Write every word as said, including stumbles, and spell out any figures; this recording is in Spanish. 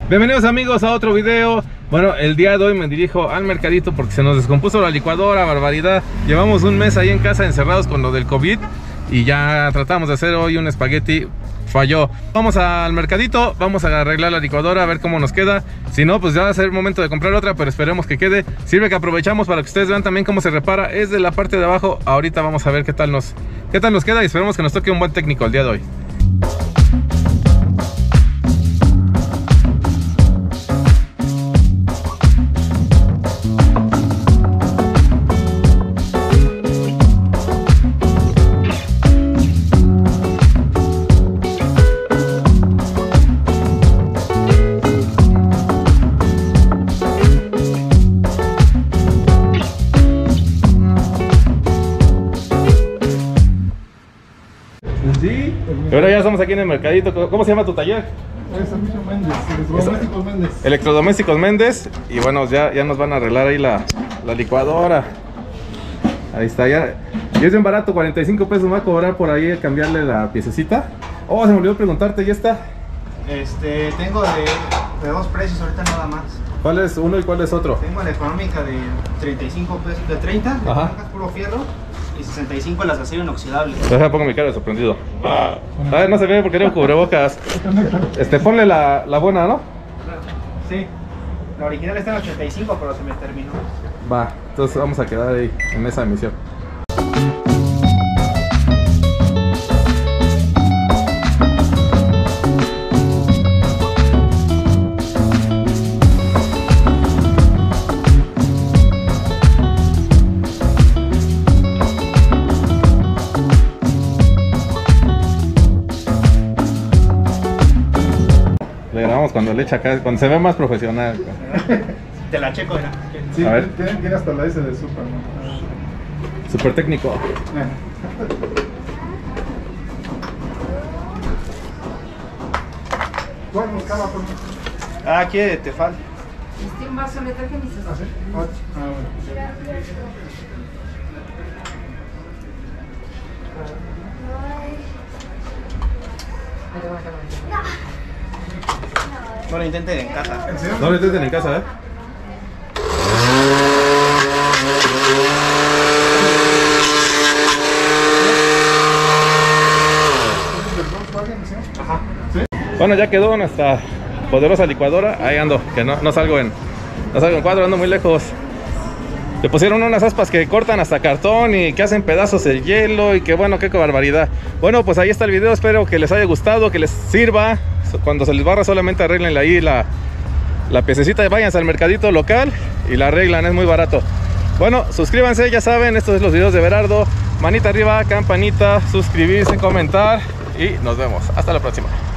Bienvenidos amigos a otro video. Bueno, el día de hoy me dirijo al mercadito porque se nos descompuso la licuadora, barbaridad. Llevamos un mes ahí en casa encerrados con lo del COVID y ya tratamos de hacer hoy un espagueti, falló. Vamos al mercadito, vamos a arreglar la licuadora, a ver cómo nos queda. Si no, pues ya va a ser el momento de comprar otra, pero esperemos que quede. Sirve que aprovechamos para que ustedes vean también cómo se repara. Es de la parte de abajo. Ahorita vamos a ver qué tal nos, qué tal nos queda y esperemos que nos toque un buen técnico el día de hoy. Sí, pero ya estamos aquí en el mercadito. ¿Cómo se llama tu taller? Servicio Méndez, Electrodomésticos Méndez. Electrodomésticos Méndez. Y bueno, ya, ya nos van a arreglar ahí la, la licuadora. Ahí está, ya. Y es bien barato, cuarenta y cinco pesos me va a cobrar por ahí cambiarle la piececita. Oh, se me olvidó preguntarte, ¿ya está? Este, tengo de, de dos precios ahorita nada más. ¿Cuál es uno y cuál es otro? Tengo la económica de treinta y cinco pesos, de treinta, de económicas puro fierro. Y sesenta y cinco las de acero inoxidable. Deja, pongo mi cara de sorprendido. Ah, a ver, no se ve porque era un cubrebocas. Este, ponle la, la buena, ¿no? Sí. La original está en ochenta y cinco, pero se me terminó. Va, entonces vamos a quedar ahí en esa emisión. Le grabamos cuando le echa acá, cuando se ve más profesional. Te la checo, ¿verdad? Sí, A ver. tienen que ir hasta la S de Super, ¿no? Súper técnico. ¿Cuál buscaba por mí? Ah, aquí de Tefal. Este un vaso de camisas. ¿Ah, sí? Ah, bueno. No lo intenten en casa. ¿En serio? No lo intenten en casa, ¿eh? Ajá. Bueno, ya quedó nuestra poderosa licuadora. Ahí ando, que no, no salgo en no salgo en cuadro, ando muy lejos. Le pusieron unas aspas que cortan hasta cartón y que hacen pedazos el hielo y que bueno, qué barbaridad. Bueno, pues ahí está el video, espero que les haya gustado, que les sirva. Cuando se les barra solamente arreglenle ahí la, la piececita, váyanse al mercadito local y la arreglan, es muy barato. Bueno, suscríbanse, ya saben, estos son los videos de Berardo. Manita arriba, campanita, suscribirse, comentar y nos vemos. Hasta la próxima.